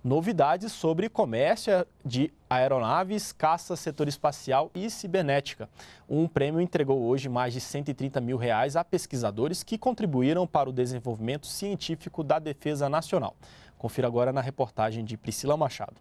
novidades sobre comércio de aeronaves, caça, setor espacial e cibernética. Um prêmio entregou hoje mais de R$130 mil a pesquisadores que contribuíram para o desenvolvimento científico da defesa nacional. Confira agora na reportagem de Priscila Machado.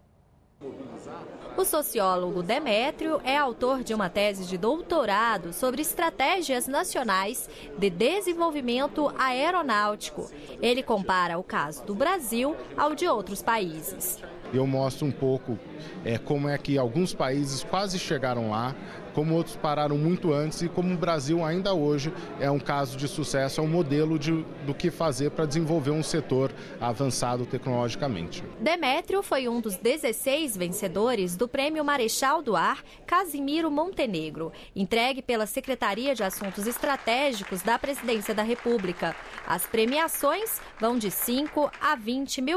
O sociólogo Demétrio é autor de uma tese de doutorado sobre estratégias nacionais de desenvolvimento aeronáutico. Ele compara o caso do Brasil ao de outros países. Eu mostro um pouco como é que alguns países quase chegaram lá, como outros pararam muito antes e como o Brasil ainda hoje é um caso de sucesso, é um modelo do que fazer para desenvolver um setor avançado tecnologicamente. Demétrio foi um dos 16 vencedores do Prêmio Marechal do Ar Casimiro Montenegro, entregue pela Secretaria de Assuntos Estratégicos da Presidência da República. As premiações vão de R$5 a R$20 mil.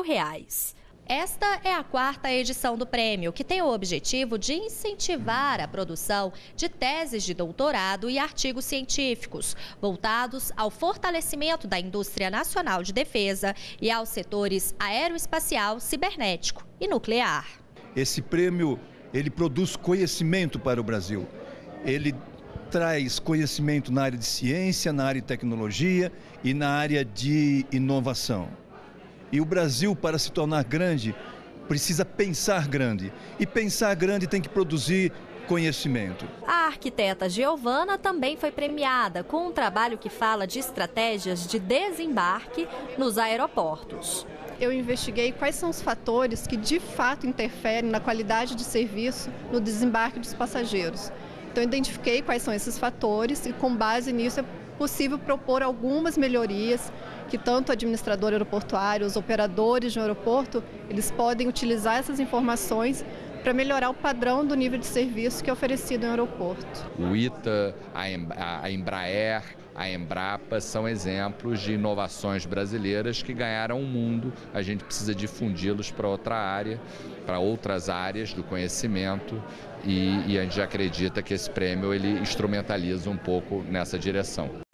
Esta é a 4ª edição do prêmio, que tem o objetivo de incentivar a produção de teses de doutorado e artigos científicos, voltados ao fortalecimento da indústria nacional de defesa e aos setores aeroespacial, cibernético e nuclear. Esse prêmio, ele produz conhecimento para o Brasil. Ele traz conhecimento na área de ciência, na área de tecnologia e na área de inovação. E o Brasil, para se tornar grande, precisa pensar grande. E pensar grande tem que produzir conhecimento. A arquiteta Giovana também foi premiada com um trabalho que fala de estratégias de desembarque nos aeroportos. Eu investiguei quais são os fatores que de fato interferem na qualidade de serviço no desembarque dos passageiros. Então, identifiquei quais são esses fatores e, com base nisso, é possível propor algumas melhorias que tanto o administrador aeroportuário, os operadores de um aeroporto, eles podem utilizar essas informações para melhorar o padrão do nível de serviço que é oferecido em um aeroporto. O ITA, a Embraer, a Embrapa são exemplos de inovações brasileiras que ganharam o mundo. A gente precisa difundi-los para outra área, para outras áreas do conhecimento e a gente acredita que esse prêmio ele instrumentaliza um pouco nessa direção.